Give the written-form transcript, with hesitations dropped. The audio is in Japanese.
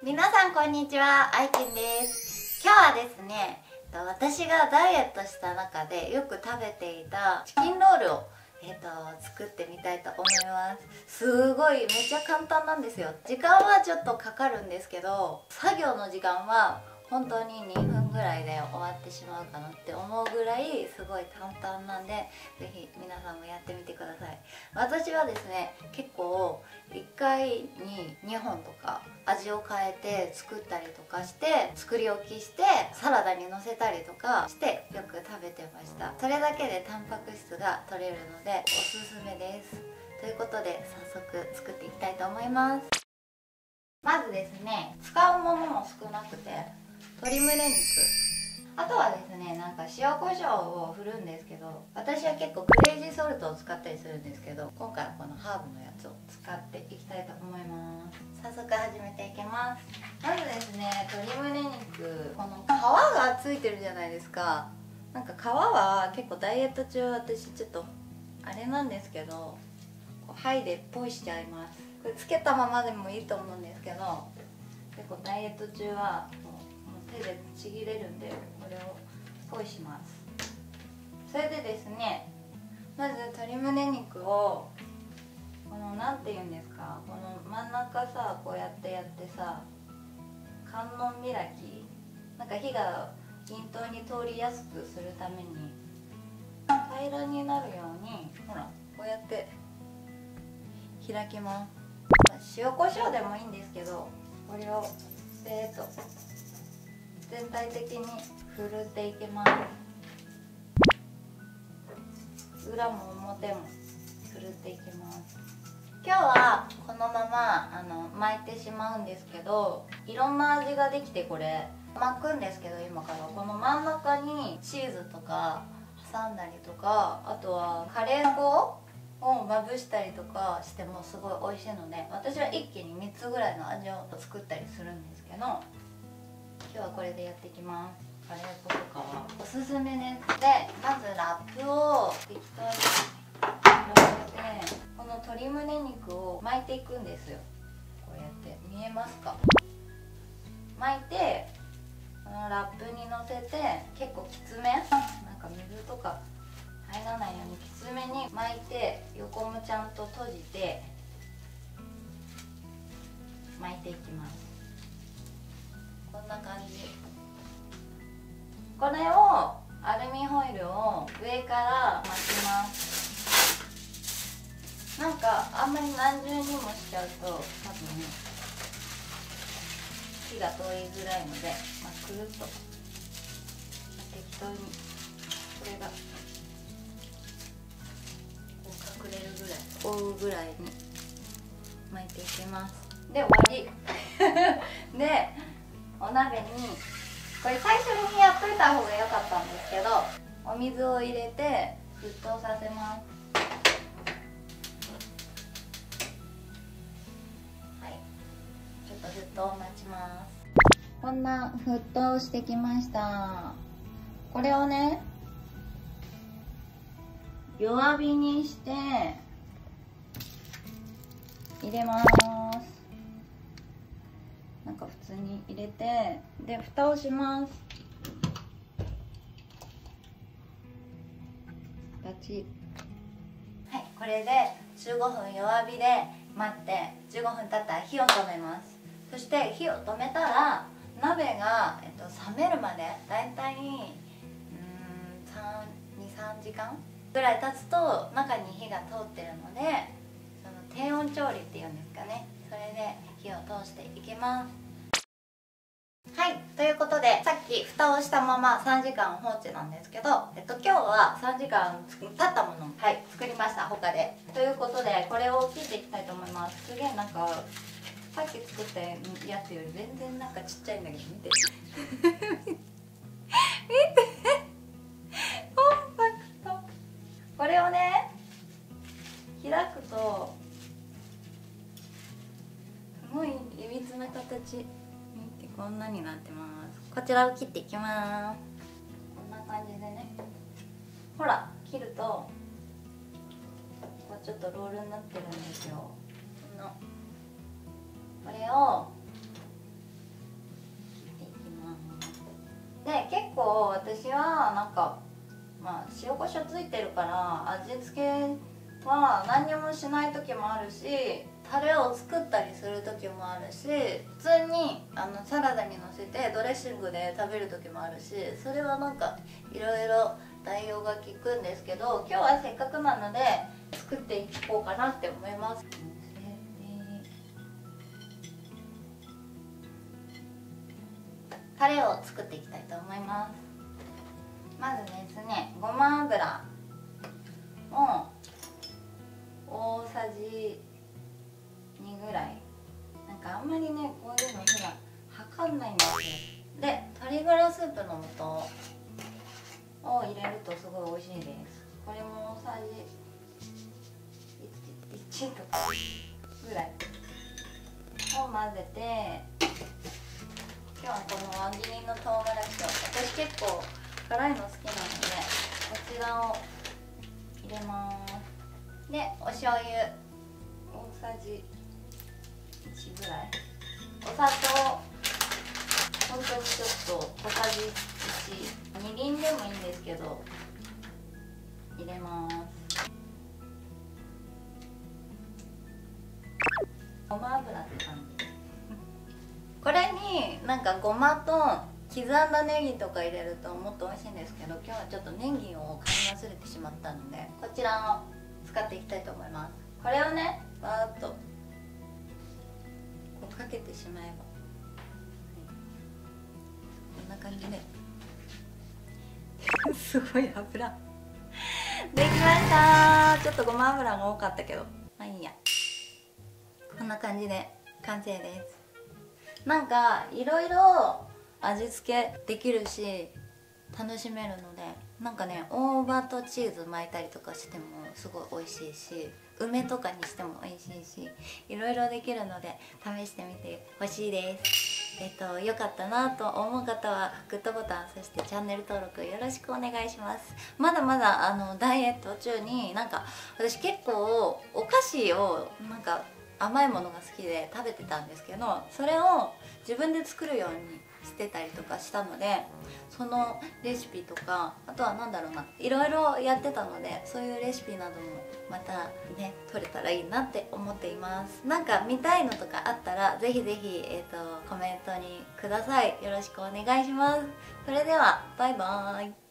皆さんこんにちは、あいちんです。今日はですね、私がダイエットした中でよく食べていたチキンロールを作ってみたいと思います。すごいめっちゃ簡単なんですよ。時間はちょっとかかるんですけど、作業の時間は本当に2分ぐらいで終わってしまうかなって思うぐらいすごい簡単なんで、ぜひ皆さんもやってみてください。私はですね、結構1回に2本とか味を変えて作ったりとかして、作り置きしてサラダにのせたりとかしてよく食べてました。それだけでタンパク質が取れるのでおすすめです。ということで早速作っていきたいと思います。まずですね、使うものも少なくて鶏胸肉、あとはですね、なんか塩コショウを振るんですけど、私は結構クレイジーソルトを使ったりするんですけど、今回はこのハーブのやつを使っていきたいと思います。早速始めていきます。まずですね、鶏胸肉、この皮がついてるじゃないですか。なんか皮は結構ダイエット中私ちょっとあれなんですけど、こう剥いでポイしちゃいます。これつけたままでもいいと思うんですけど、結構ダイエット中は手でちぎれるんで、これをポイします。それでですね、まず鶏胸肉をこのなんていうんですか、この真ん中さ、こうやってさ、観音開き、なんか火が均等に通りやすくするために平らになるように、ほらこうやって開きます。塩コショウでもいいんですけど、これを全体的にふるっていきます。裏も表もふるっていきます。今日はこのまま巻いてしまうんですけど、いろんな味ができて、これ巻くんですけど、今からこの真ん中にチーズとか挟んだりとか、あとはカレー粉をまぶしたりとかしてもすごい美味しいので、私は一気に3つぐらいの味を作ったりするんですけど、今日はこれでやっていきます。カレー粉とかはおすすめです。で、まずラップを適当に広げて、この鶏胸肉を巻いていくんですよ。こうやって見えますか？巻いて、このラップにのせて、結構きつめ、なんか水とか入らないようにきつめに巻いて、横もちゃんと閉じて巻いていきます。こんな感じ。これをアルミホイルを上から巻きます。なんかあんまり何重にもしちゃうと多分火が通りづらいので、くるっと適当にこれがこう隠れるぐらい、覆うぐらいに巻いていきます。で終わりで、お鍋にこれ最初にやっといた方が良かったんですけど、お水を入れて沸騰させます。はい、ちょっと沸騰を待ちます。こんな沸騰してきました。これをね、弱火にして入れます。なんか普通に入れて、で蓋をします。はい、これで15分弱火で待って、15分経ったら火を止めます。そして火を止めたら、鍋が、冷めるまでだいたい23時間ぐらい経つと中に火が通ってるので、その低温調理っていうんですかね、それで火を通していきます。はい、ということでさっき蓋をしたまま3時間放置なんですけど、今日は3時間経ったものを、はい、作りました、他で。ということでこれを切っていきたいと思います。すげえ、なんかさっき作ったやつより全然なんかちっちゃいんだけど、見て見てコンパクト。これをね、開くとすごいいびつな形、こんなになってます。こちらを切っていきます。こんな感じでね、ほら切るとこうちょっとロールになってるんですよ。これをで結構私はなんか塩コショウついてるから味付けは何にもしない時もあるし、タレを作ったりする時もあるし、普通にサラダにのせてドレッシングで食べる時もあるし、それはなんかいろいろ代用が効くんですけど、今日はせっかくなので作っていこうかなって思います。タレを作っていきたいと思います。まずですね、ごま油を大さじ2ぐらい。なんかあんまりねこういうの普段測んないんですよ。で鶏ガラスープの素を入れるとすごい美味しいです。これも大さじ1とかぐらいを混ぜて、今日はこの輪切りの唐辛子を、私結構辛いの好きなのでこちらを入れます。でお醤油大さじ1ぐらい、お砂糖本当にちょっと小さじ1、みりんでもいいんですけど入れます。ごま油って感じ。これになんかごまと刻んだネギとか入れるともっと美味しいんですけど、今日はちょっとネギを買い忘れてしまったのでこちらを使っていきたいと思います。これをねバーッとこうかけてしまえば、こんな感じですごい油できました。ちょっとごま油が多かったけどまあいいや。こんな感じで完成です。なんかいろいろ味付けできるし楽しめるので、なんかね大葉とチーズ巻いたりとかしてもすごい美味しいし、梅とかにしても美味しいし、いろいろできるので試してみてほしいです。良かったなと思う方はグッドボタン、そしてチャンネル登録よろしくお願いします。まだまだダイエット中に、なんか私結構お菓子をなんか甘いものが好きで食べてたんですけど、それを自分で作るようにしてたりとかしたので、そのレシピとかあとはなんだろうな、いろいろやってたので、そういうレシピなどもまたね撮れたらいいなって思っています。なんか見たいのとかあったらぜひぜひ、コメントにください。よろしくお願いします。それではバイバーイ。